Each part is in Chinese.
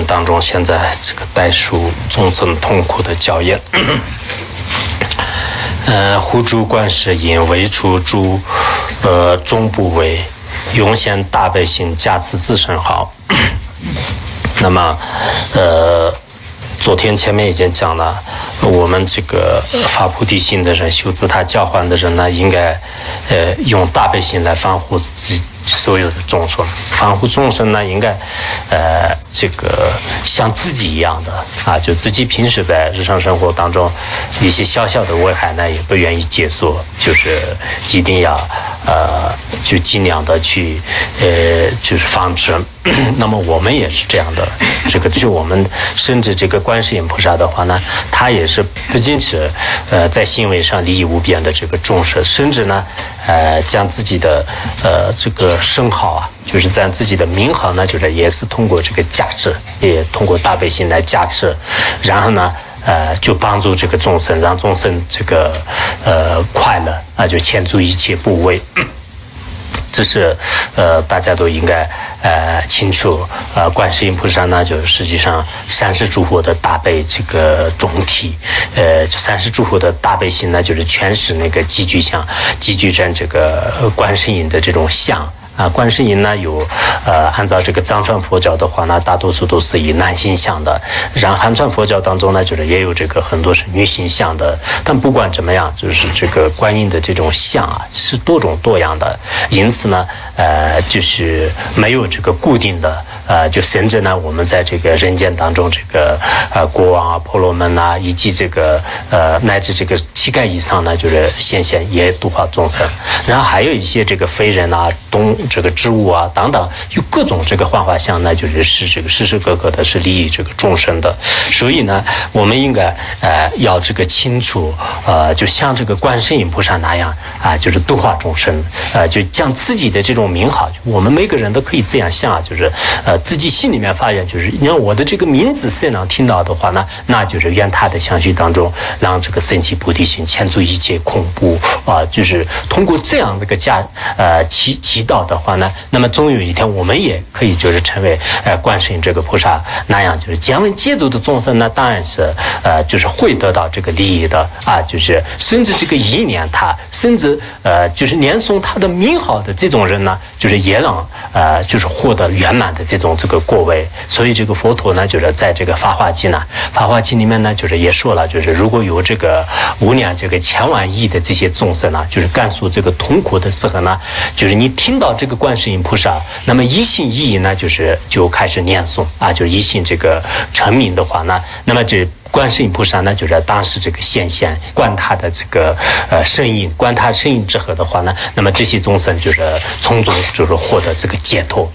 当中，现在这个代数众生痛苦的校验。护诸观世音，为除诸终不为，永显大悲心，加持自身好。那么，昨天前面已经讲了，我们这个发菩提心的人、修自他教化的人呢，应该用大悲心来防护所有的众生，防护众生呢，应该这个像自己一样的啊，就自己平时在日常生活当中一些小小的危害呢，也不愿意解锁，就是一定要就尽量的去就是防止。那么我们也是这样的，这个就是我们甚至这个观世音菩萨的话呢，他也是不仅是在行为上利益无边的这个重视，甚至呢将自己的这个声号啊，就是在自己的名号呢，就是也是通过这个加持，也通过大悲心来加持，然后呢就帮助这个众生，让众生这个快乐啊，就牵住一切部位。这是大家都应该清楚。观世音菩萨呢，就是实际上三世诸佛的大悲这个总体。三世诸佛的大悲心呢，就是全是那个集聚像，集聚成这个观世音的这种像。观世音呢有按照这个藏传佛教的话呢，大多数都是以男性像的，然后汉传佛教当中呢，就是也有这个很多是女性像的。但不管怎么样，就是这个观音的这种像啊，是多种多样的，因此呢，就是没有这个固定的，就甚至呢，我们在这个人间当中，这个国王啊、婆罗门啊，以及这个乃至这个乞丐以上呢，就是显现也度化众生。然后还有一些这个非人啊、这个植物啊等等，有各种这个幻化相呢，就是这个时时刻刻的是利益这个众生的。所以呢，我们应该要这个清楚，就像这个观世音菩萨那样啊，就是度化众生，就将自己的这种名号，我们每个人都可以这样想啊，就是自己心里面发愿，就是你看我的这个名字谁能听到的话呢，那就是愿他的相续当中，让这个升起菩提心，牵住一切恐怖啊，就是通过这样的一个祈祷的话呢，那么终有一天我们也可以就是成为观世音这个菩萨那样，就是将为借助的众生呢，当然是就是会得到这个利益的啊，就是甚至这个意念他，甚至就是念诵他的名号的这种人呢，就是也能就是获得圆满的这个果位。所以这个佛陀呢，就是在这个法华经里面呢，就是也说了，就是如果有这个无量这个千万亿的这些众生呢，就是感受这个痛苦的时候呢，就是你听到这个观世音菩萨，那么一心一意呢，就开始念诵啊，就一心这个成名的话呢，那么这观世音菩萨呢，就是当时这个显现观他的这个声音，观他声音之后的话呢，那么这些众生就是从中就是获得这个解脱。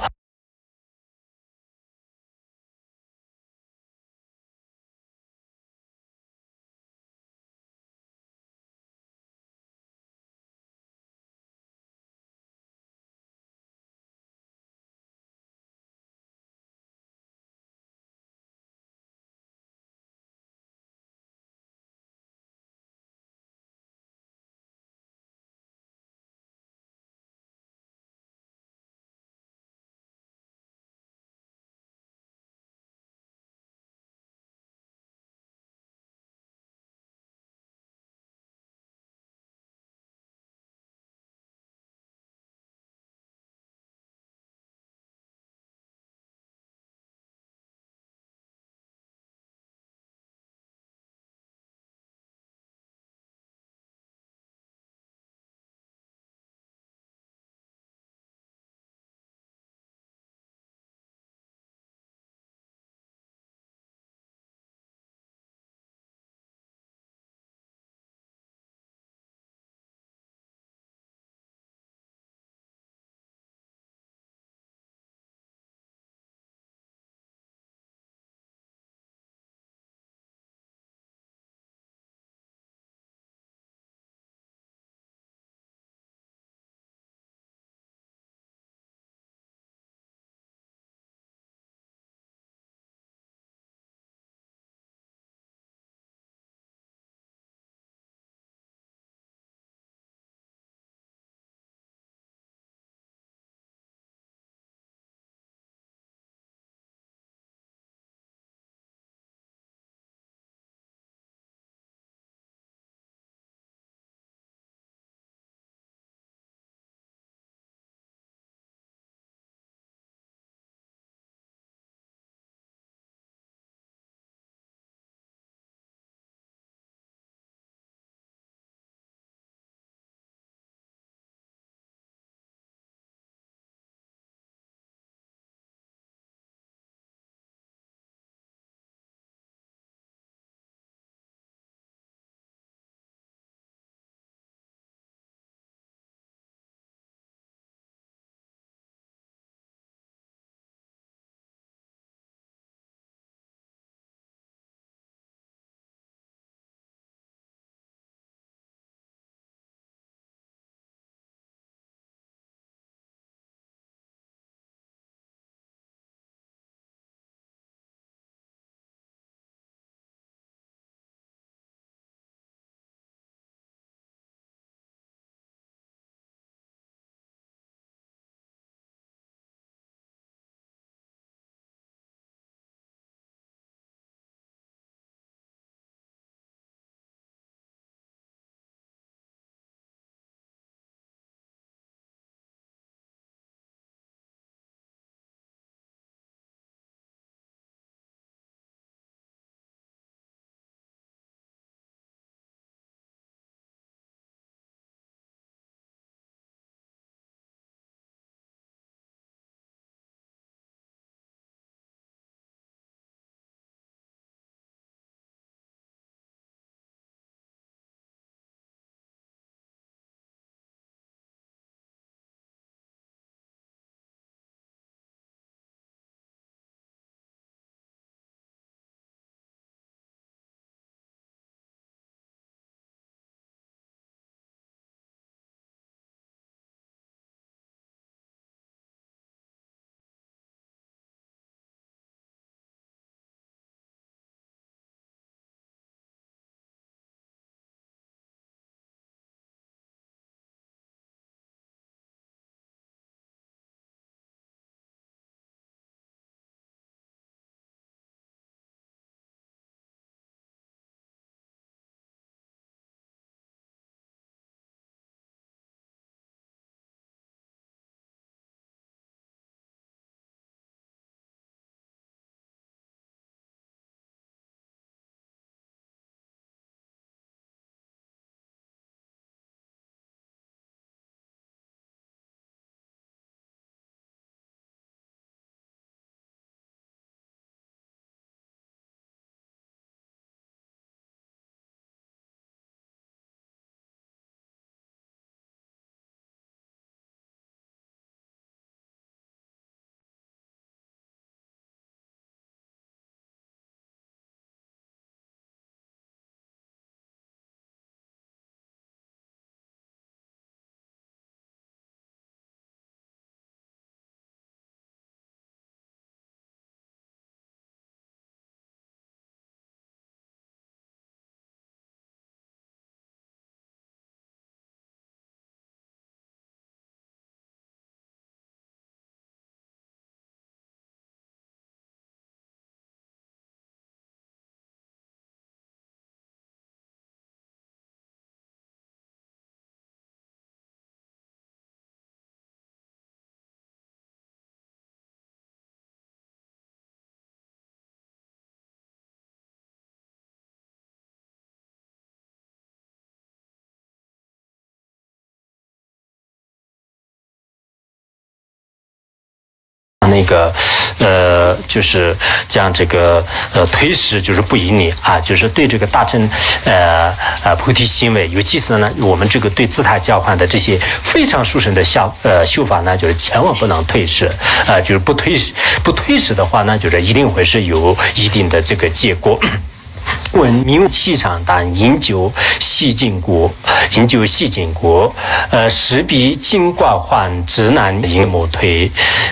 那个就是将这个推使就是不以你啊，就是对这个大乘菩提行为，尤其是呢我们这个对自他交换的这些非常殊胜的修法呢，就是千万不能退失就是不推使的话呢，就是一定会是有一定的这个结果。闻名气场但饮酒细尽国，饮酒细尽国，时比金卦换，直难饮莫退，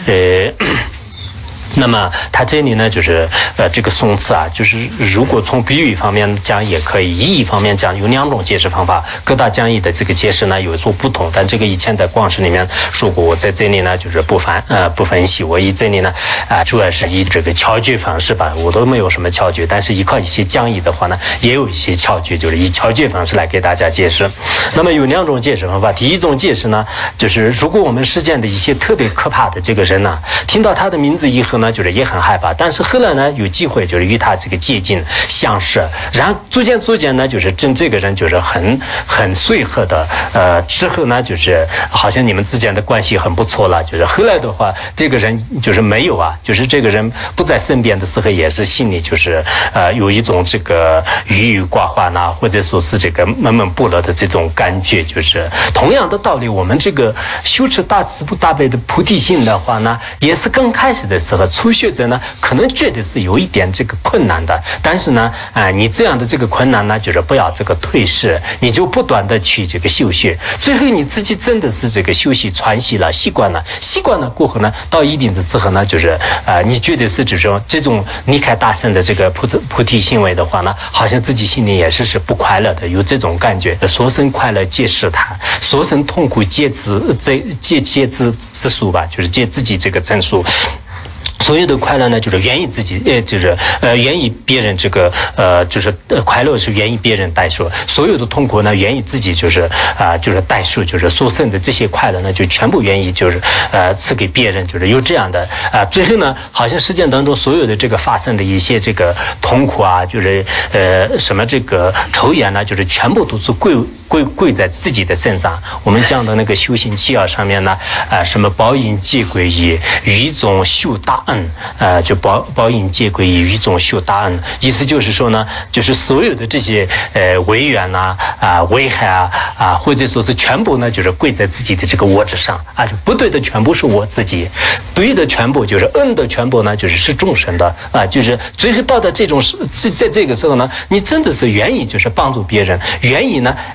那么他这里呢，就是这个宋词啊，就是如果从比喻方面讲也可以，意义方面讲有两种解释方法，各大讲义的这个解释呢有所不同，但这个以前在广史里面说过，我在这里呢就是不分析，我以这里呢主要是以这个巧句方式吧，我都没有什么巧句，但是依靠一些讲义的话呢，也有一些巧句，就是以巧句方式来给大家解释。那么有两种解释方法，第一种解释呢，就是如果我们世间的一些特别可怕的这个人呢，听到他的名字以后呢，就是也很害怕，但是后来呢，有机会就是与他这个接近相识，然后逐渐呢，就是这个人就是很随和的，之后呢，就是好像你们之间的关系很不错了，就是后来的话，这个人就是没有啊，就是这个人不在身边的时候，也是心里就是有一种这个郁郁寡欢呐，或者说是这个闷闷不乐的这种感觉，就是同样的道理，我们这个修持大慈大悲的菩提心的话呢，也是刚开始的时候，初学者呢，可能觉得是有一点这个困难的，但是呢，你这样的这个困难呢，就是不要这个退失，你就不断的去这个修学，最后你自己真的是这个修习传习了，习惯了过后呢，到一定的时候呢，就是你觉得是这种离开大乘的这个菩提行为的话呢，好像自己心里也是不快乐的，有这种感觉，所生快乐皆是他，所生痛苦皆自数吧，就是皆自己这个证书。所有的快乐呢，就是源于自己，源于别人这个，快乐是源于别人代数；所有的痛苦呢，源于自己，就是代数，就是所生的这些快乐呢，就全部源于赐给别人，就是有这样的最后呢，好像世界当中所有的这个发生的一些这个痛苦啊，就是什么这个仇怨呢，就是全部都是归在自己的身上。我们讲的那个修行契要上面呢，什么报应皆归于一种修大恩，就报应皆归于一种修大恩，意思就是说呢，就是所有的这些违缘呐危害啊或者说是全部呢，就是归在自己的这个我之上啊，就不对的全部是我自己，对的全部就是恩的全部呢，就是众生的啊，就是最后到的这种在这个时候呢，你真的是愿意就是帮助别人，愿意呢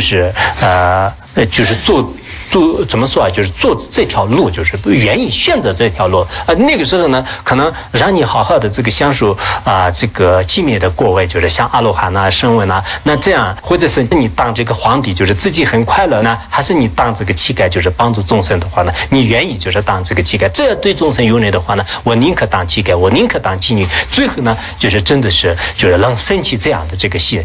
就是做怎么说啊？就是做这条路，就是愿意选择这条路那个时候呢，可能让你好好的这个享受这个寂灭的果位，就是像阿罗汉呐、声闻呐。那这样，或者是你当这个皇帝，就是自己很快乐呢，还是你当这个乞丐，就是帮助众生的话呢，你愿意就是当这个乞丐，这对众生有利的话呢，我宁可当乞丐，我宁可当妓女。最后呢，就是真的是就是能生起这样的这个心。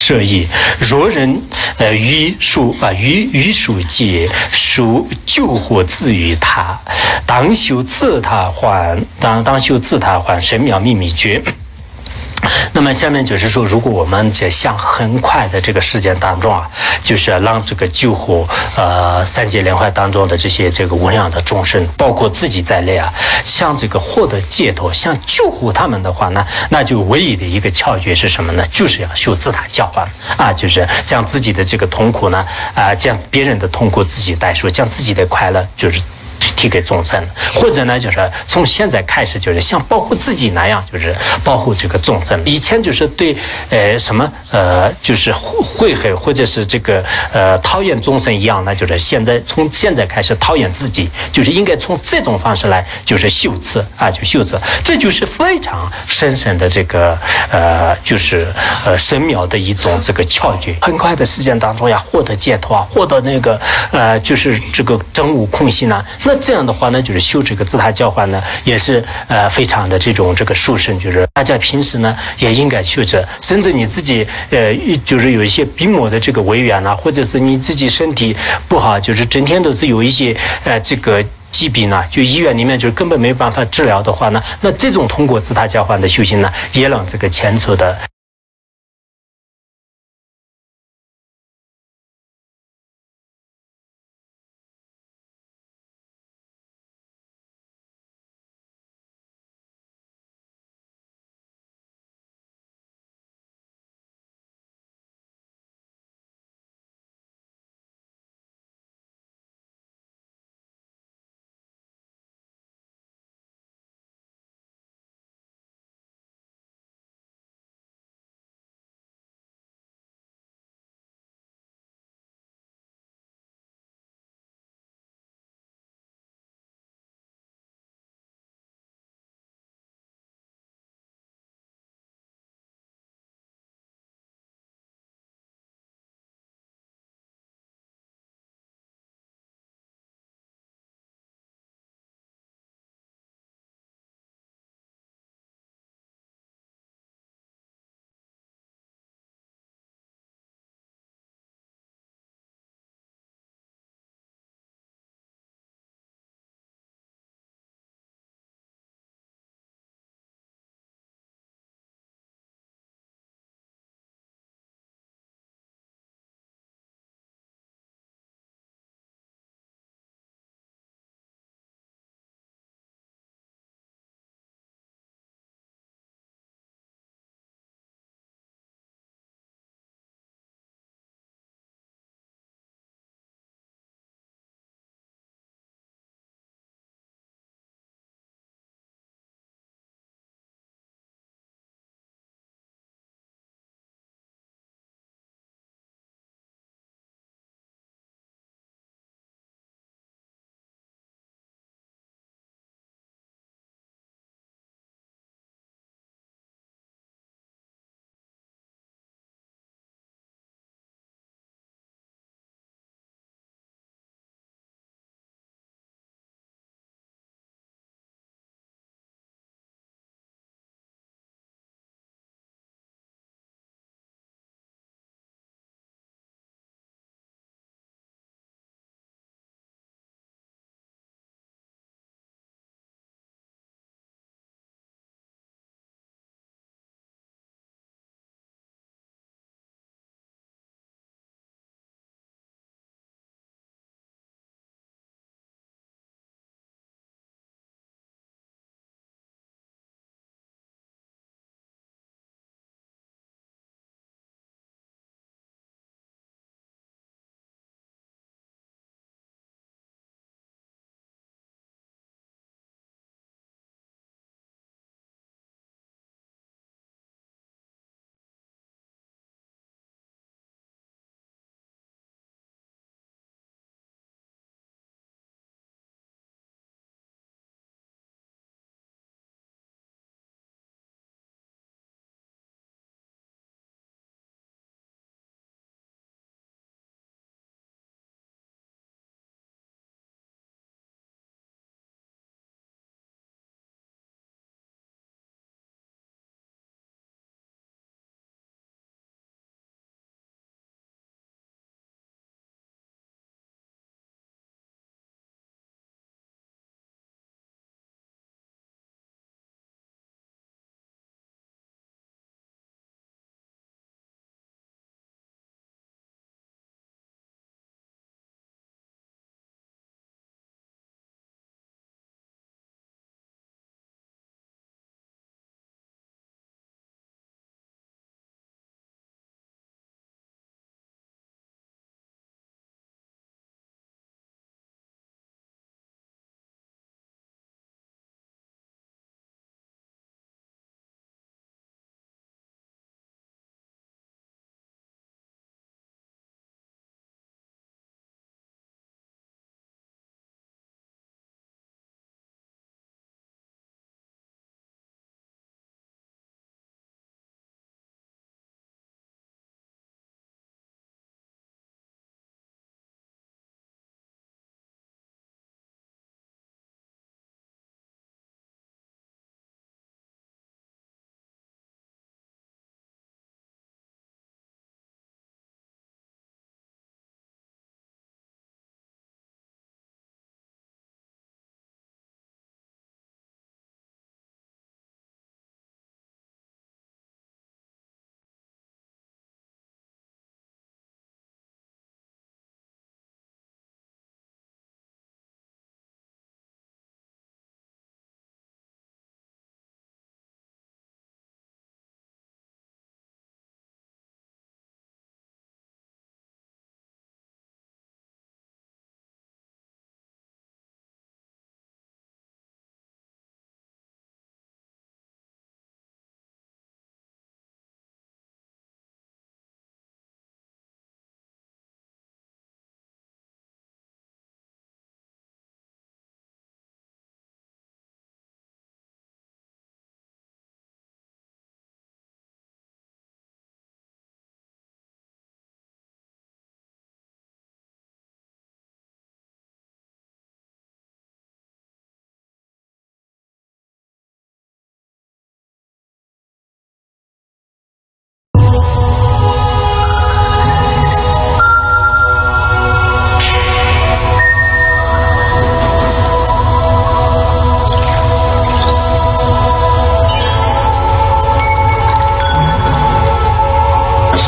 这义。若人于属戒，属救火自于他，当修自他还，当修自他还，神妙秘密诀。那么下面就是说，如果我们在向很快的这个时间当中啊，就是让这个救火三界莲花当中的这个无量的众生，包括自己在内啊，像这个获得解脱，像救护他们的话呢，那就唯一的一个窍诀是什么呢？就是要修自他交换啊，就是将自己的这个痛苦呢将别人的痛苦自己代赎，将自己的快乐就是提给众生，或者呢，就是从现在开始，就是像保护自己那样，就是保护这个众生。以前就是对就是悔恨或者是这个讨厌众生一样呢，就是从现在开始讨厌自己，就是应该从这种方式来，就是修持啊，就修持，这就是非常深深的这个就是深妙的一种这个窍诀。很快的时间当中呀，获得解脱啊，获得那个就是这个真悟空性呢。那这样的话呢，就是修这个自他交换呢，也是非常的这个殊胜。就是大家平时呢也应该修着，甚至你自己就是有一些病魔的这个违缘啊，或者是你自己身体不好，就是整天都是有一些这个疾病呢，就医院里面就根本没办法治疗的话呢，那这种通过自他交换的修行呢，也让这个前途的。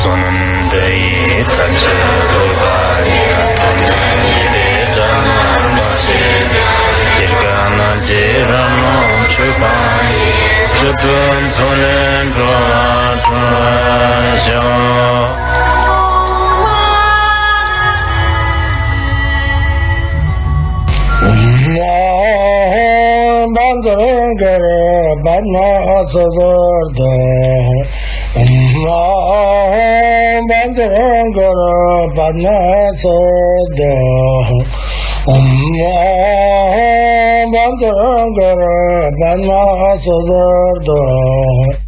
손은 대이 단체로가이 이래 자마마시 길가나 지라노 주바이 주둔 손은 도와주셔 Bandara Bana Sadarda Bandara Bana Sada Bandara Bana Sadarda